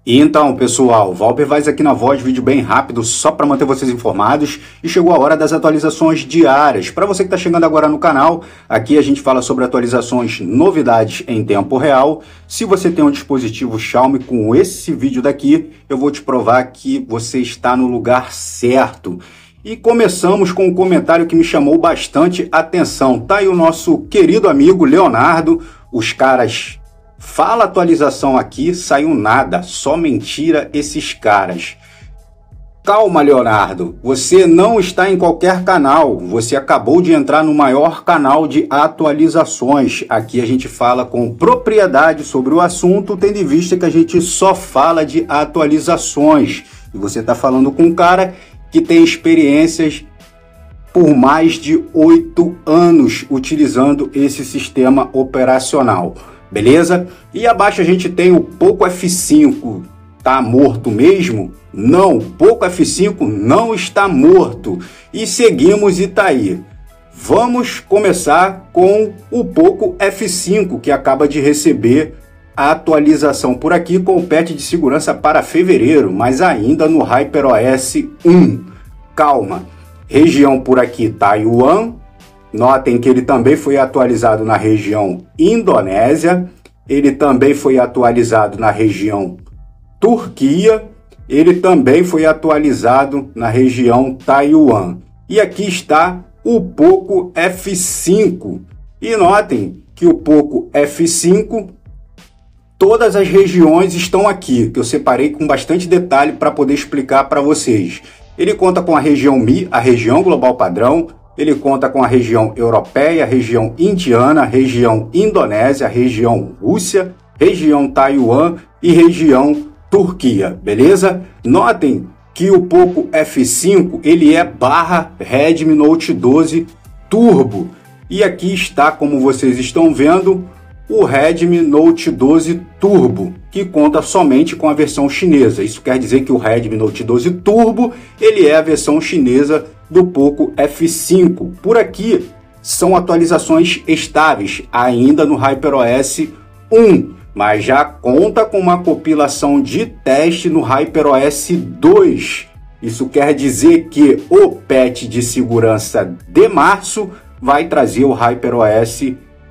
E então, pessoal, Valber Vaz aqui na voz, vídeo bem rápido, só para manter vocês informados. E chegou a hora das atualizações diárias. Para você que está chegando agora no canal, aqui a gente fala sobre atualizações, novidades em tempo real. Se você tem um dispositivo Xiaomi com esse vídeo daqui, eu vou te provar que você está no lugar certo. E começamos com um comentário que me chamou bastante atenção. Tá aí o nosso querido amigo Leonardo, os caras... Fala atualização aqui, saiu nada, só mentira esses caras. Calma, Leonardo, você não está em qualquer canal, você acabou de entrar no maior canal de atualizações. Aqui a gente fala com propriedade sobre o assunto, tendo em vista que a gente só fala de atualizações. E você está falando com um cara que tem experiências por mais de 8 anos utilizando esse sistema operacional. Beleza? E abaixo a gente tem o Poco F5. Tá morto mesmo? Não, o Poco F5 não está morto. E seguimos e tá aí. Vamos começar com o Poco F5, que acaba de receber a atualização por aqui com o patch de segurança para fevereiro, mas ainda no HyperOS 1. Calma. Região por aqui, Taiwan. Notem que ele também foi atualizado na região Indonésia, ele também foi atualizado na região Turquia, ele também foi atualizado na região Taiwan. E aqui está o Poco F5. E notem que o Poco F5, todas as regiões estão aqui, que eu separei com bastante detalhe para poder explicar para vocês. Ele conta com a região Mi, a região global padrão. Ele conta com a região europeia, a região indiana, a região indonésia, a região Rússia, região Taiwan e região Turquia, beleza? Notem que o Poco F5 ele é barra Redmi Note 12 Turbo. E aqui está, como vocês estão vendo, o Redmi Note 12 Turbo, que conta somente com a versão chinesa. Isso quer dizer que o Redmi Note 12 Turbo ele é a versão chinesa do Poco F5. Por aqui são atualizações estáveis, ainda no HyperOS 1, mas já conta com uma compilação de teste no HyperOS 2. Isso quer dizer que o patch de segurança de março vai trazer o HyperOS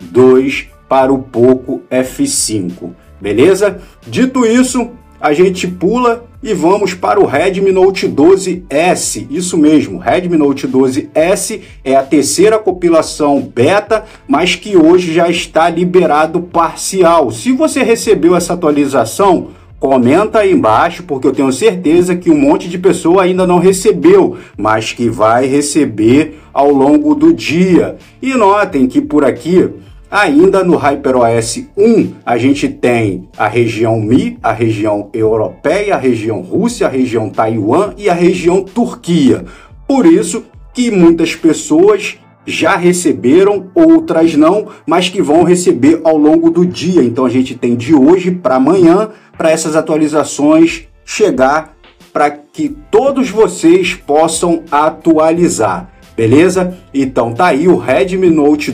2 para o Poco F5, beleza? Dito isso, a gente pula e vamos para o Redmi Note 12S. Isso mesmo, Redmi Note 12S é a terceira compilação beta, mas que hoje já está liberado parcial. Se você recebeu essa atualização, comenta aí embaixo, porque eu tenho certeza que um monte de pessoa ainda não recebeu, mas que vai receber ao longo do dia. E notem que por aqui, ainda no HyperOS 1, a gente tem a região Mi, a região europeia, a região Rússia, a região Taiwan e a região Turquia. Por isso que muitas pessoas já receberam, outras não, mas que vão receber ao longo do dia. Então a gente tem de hoje para amanhã para essas atualizações chegar para que todos vocês possam atualizar. Beleza? Então tá aí, o Redmi Note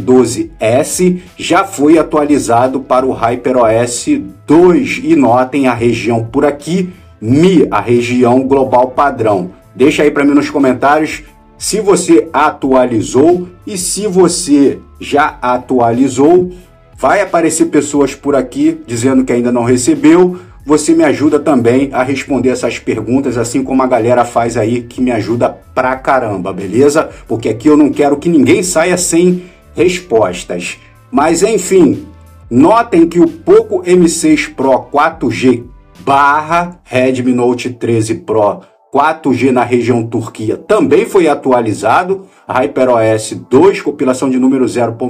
12S já foi atualizado para o HyperOS 2 e notem a região por aqui, Mi, a região global padrão. Deixa aí para mim nos comentários se você atualizou e se você já atualizou. Vai aparecer pessoas por aqui dizendo que ainda não recebeu. Você me ajuda também a responder essas perguntas, assim como a galera faz aí, que me ajuda pra caramba, beleza? Porque aqui eu não quero que ninguém saia sem respostas. Mas enfim, notem que o Poco M6 Pro 4G barra Redmi Note 13 Pro 4G na região Turquia também foi atualizado. HyperOS 2, compilação de número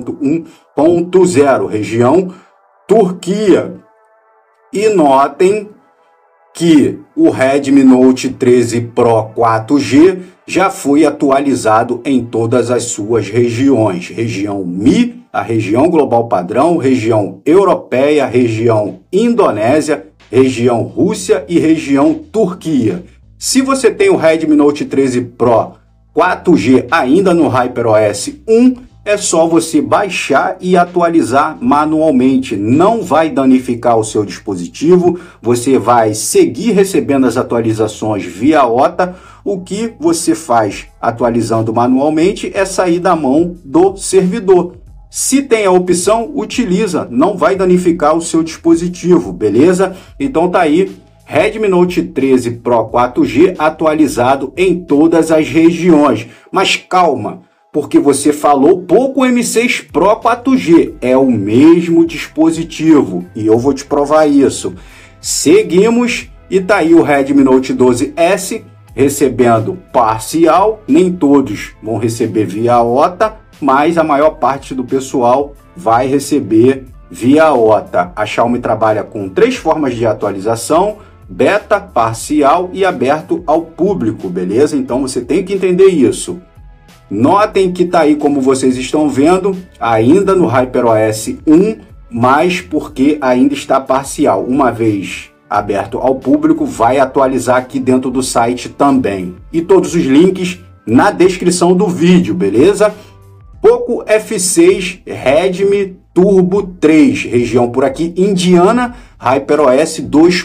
0.1.0, região Turquia. E notem que o Redmi Note 13 Pro 4G já foi atualizado em todas as suas regiões. Região Mi, a região global padrão, região europeia, região indonésia, região Rússia e região Turquia. Se você tem o Redmi Note 13 Pro 4G ainda no HyperOS 1, é só você baixar e atualizar manualmente. Não vai danificar o seu dispositivo, você vai seguir recebendo as atualizações via OTA. O que você faz atualizando manualmente é sair da mão do servidor. Se tem a opção, utiliza, não vai danificar o seu dispositivo, beleza? Então tá aí, Redmi Note 13 Pro 4G atualizado em todas as regiões. Mas calma, porque você falou POCO M6 Pro 4G, é o mesmo dispositivo e eu vou te provar isso. Seguimos e tá aí o Redmi Note 12S recebendo parcial, nem todos vão receber via OTA, mas a maior parte do pessoal vai receber via OTA. A Xiaomi trabalha com 3 formas de atualização: beta, parcial e aberto ao público, beleza? Então você tem que entender isso. Notem que tá aí, como vocês estão vendo, ainda no HyperOS 1, mas porque ainda está parcial. Uma vez aberto ao público, vai atualizar aqui dentro do site também. E todos os links na descrição do vídeo, beleza? POCO F6 Redmi Turbo 3, região por aqui, Indiana, HyperOS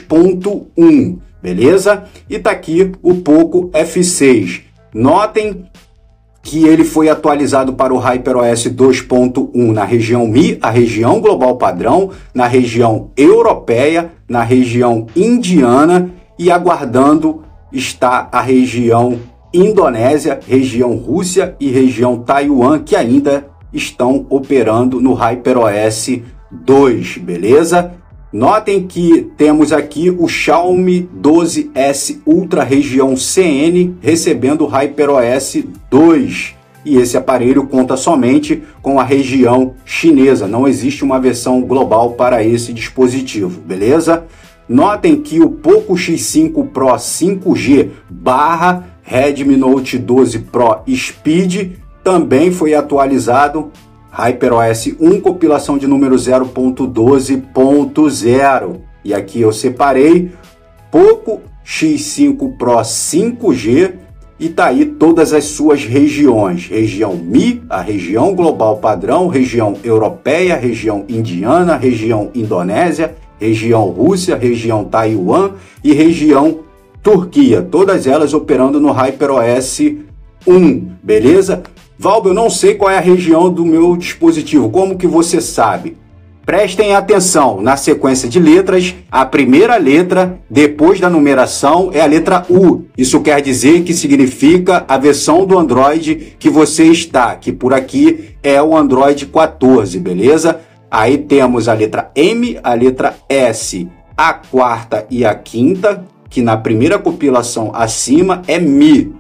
2.1, beleza? E tá aqui o POCO F6. Notem que ele foi atualizado para o HyperOS 2.1 na região Mi, a região global padrão, na região europeia, na região indiana e aguardando está a região Indonésia, região Rússia e região Taiwan, que ainda estão operando no HyperOS 2, beleza? Notem que temos aqui o Xiaomi 12S Ultra região CN recebendo o HyperOS 2. E esse aparelho conta somente com a região chinesa, não existe uma versão global para esse dispositivo, beleza? Notem que o POCO X5 Pro 5G barra Redmi Note 12 Pro Speed também foi atualizado, HyperOS 1, compilação de número 0.12.0. E aqui eu separei POCO X5 Pro 5G e tá aí todas as suas regiões. Região Mi, a região global padrão, região europeia, região indiana, região indonésia, região Rússia, região Taiwan e região Turquia. Todas elas operando no HyperOS 1, beleza? Valber, eu não sei qual é a região do meu dispositivo, como que você sabe? Prestem atenção, na sequência de letras, a primeira letra depois da numeração é a letra U. Isso quer dizer que significa a versão do Android que você está, que por aqui é o Android 14, beleza? Aí temos a letra M, a letra S, a quarta e a quinta, que na primeira compilação acima é Mi.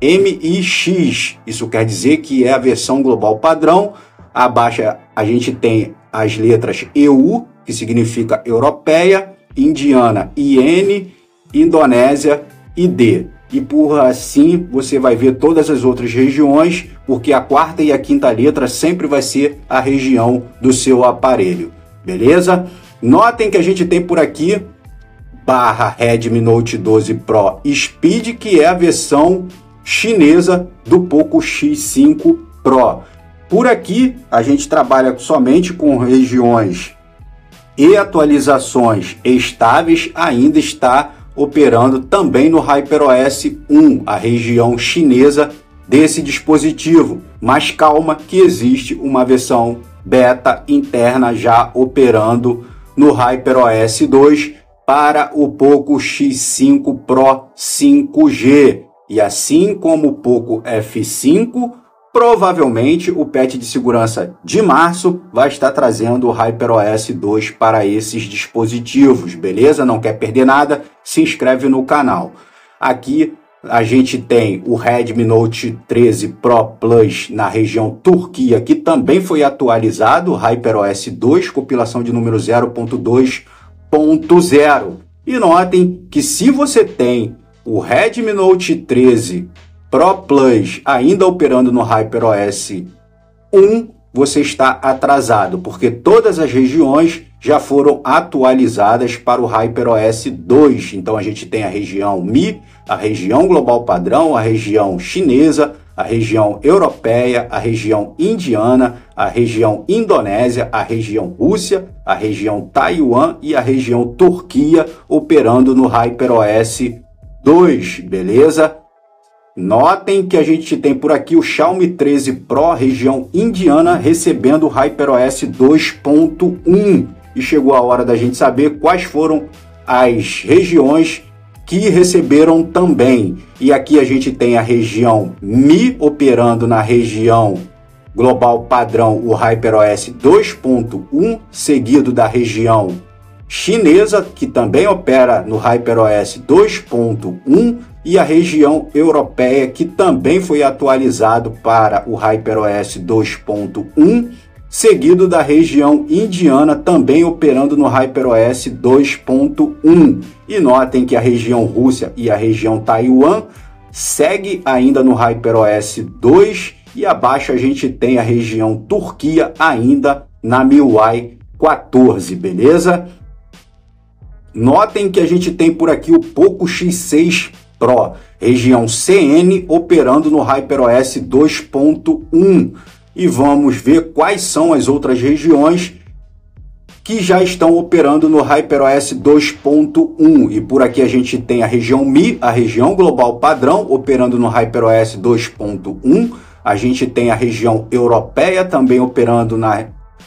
MIX, isso quer dizer que é a versão global padrão. Abaixo a gente tem as letras EU, que significa europeia, indiana, IN, Indonésia e D. E por assim você vai ver todas as outras regiões, porque a quarta e a quinta letra sempre vai ser a região do seu aparelho, beleza? Notem que a gente tem por aqui barra Redmi Note 12 Pro Speed, que é a versão chinesa do POCO X5 Pro. Por aqui a gente trabalha somente com regiões e atualizações estáveis, ainda está operando também no HyperOS 1, a região chinesa desse dispositivo. Mas calma que existe uma versão beta interna já operando no HyperOS 2 para o POCO X5 Pro 5G. E assim como o POCO F5, provavelmente o patch de segurança de março vai estar trazendo o HyperOS 2 para esses dispositivos, beleza? Não quer perder nada? Se inscreve no canal. Aqui a gente tem o Redmi Note 13 Pro Plus na região Turquia, que também foi atualizado, HyperOS 2, compilação de número 0.2.0. E notem que se você tem o Redmi Note 13 Pro Plus ainda operando no HyperOS 1, você está atrasado, porque todas as regiões já foram atualizadas para o HyperOS 2. Então a gente tem a região Mi, a região global padrão, a região chinesa, a região europeia, a região indiana, a região indonésia, a região Rússia, a região Taiwan e a região Turquia operando no HyperOS 2, beleza? Notem que a gente tem por aqui o Xiaomi 13 Pro, região indiana, recebendo o HyperOS 2.1. E chegou a hora da gente saber quais foram as regiões que receberam também. E aqui a gente tem a região Mi operando na região global padrão, o HyperOS 2.1, seguido da região chinesa, que também opera no HyperOS 2.1, e a região europeia, que também foi atualizado para o HyperOS 2.1, seguido da região indiana, também operando no HyperOS 2.1. E notem que a região Rússia e a região Taiwan segue ainda no HyperOS 2, e abaixo a gente tem a região Turquia ainda na MIUI 14, beleza? Notem que a gente tem por aqui o Poco X6 Pro, região CN, operando no HyperOS 2.1. E vamos ver quais são as outras regiões que já estão operando no HyperOS 2.1. E por aqui a gente tem a região Mi, a região global padrão, operando no HyperOS 2.1. A gente tem a região europeia também operando na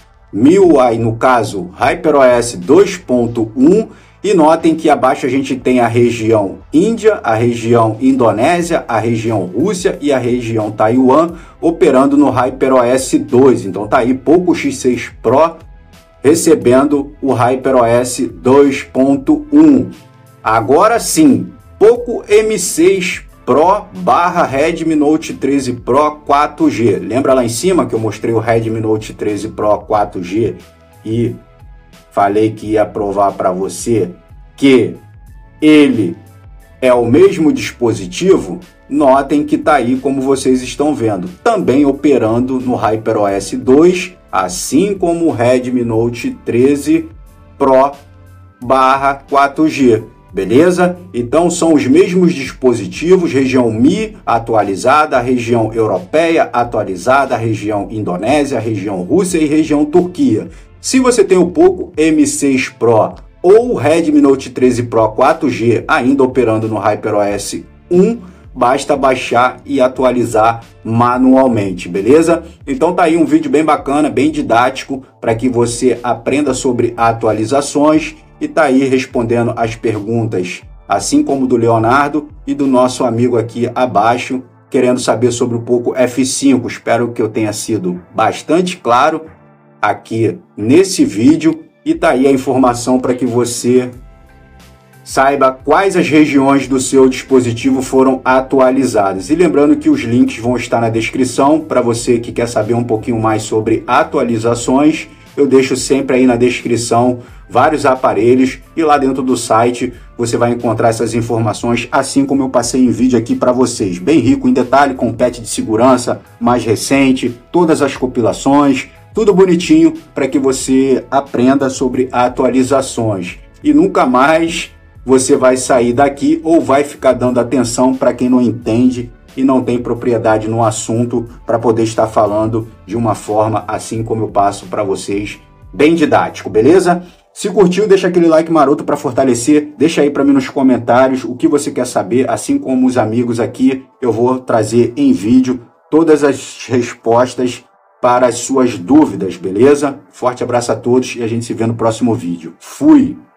MIUI, no caso HyperOS 2.1. E notem que abaixo a gente tem a região Índia, a região Indonésia, a região Rússia e a região Taiwan operando no HyperOS 2. Então tá aí Poco X6 Pro recebendo o HyperOS 2.1. Agora sim, Poco M6 Pro / Redmi Note 13 Pro 4G. Lembra lá em cima que eu mostrei o Redmi Note 13 Pro 4G e falei que ia provar para você que ele é o mesmo dispositivo? Notem que está aí, como vocês estão vendo, também operando no HyperOS 2, assim como o Redmi Note 13 Pro / 4G. Beleza? Então são os mesmos dispositivos, região Mi atualizada, região europeia atualizada, região indonésia, região Rússia e região Turquia. Se você tem o Poco M6 Pro ou o Redmi Note 13 Pro 4G ainda operando no HyperOS 1, basta baixar e atualizar manualmente, beleza? Então tá aí um vídeo bem bacana, bem didático, para que você aprenda sobre atualizações e tá aí respondendo as perguntas, assim como do Leonardo e do nosso amigo aqui abaixo, querendo saber sobre o Poco F5. Espero que eu tenha sido bastante claro aqui nesse vídeo, e tá aí a informação para que você saiba quais as regiões do seu dispositivo foram atualizadas. E lembrando que os links vão estar na descrição para você que quer saber um pouquinho mais sobre atualizações. Eu deixo sempre aí na descrição vários aparelhos, e lá dentro do site você vai encontrar essas informações, assim como eu passei em vídeo aqui para vocês, bem rico em detalhe, com patch de segurança mais recente, todas as compilações, tudo bonitinho para que você aprenda sobre atualizações. E nunca mais você vai sair daqui ou vai ficar dando atenção para quem não entende e não tem propriedade no assunto, para poder estar falando de uma forma assim como eu passo para vocês, bem didático, beleza? Se curtiu, deixa aquele like maroto para fortalecer, deixa aí para mim nos comentários o que você quer saber, assim como os amigos aqui, eu vou trazer em vídeo todas as respostas para as suas dúvidas, beleza? Forte abraço a todos e a gente se vê no próximo vídeo. Fui!